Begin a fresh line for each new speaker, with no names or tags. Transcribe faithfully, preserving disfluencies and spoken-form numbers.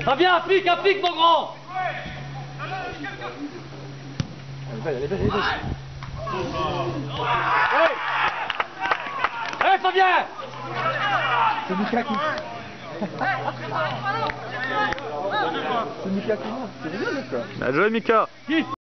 Fabien, applique, applique mon grand.
Elle est belle, elle est belle, elle est belle.
Hé hey, Fabien.
C'est Mika qui... C'est Mika qui monte, c'est rigolo ça.
Bien joué Mika.
Qui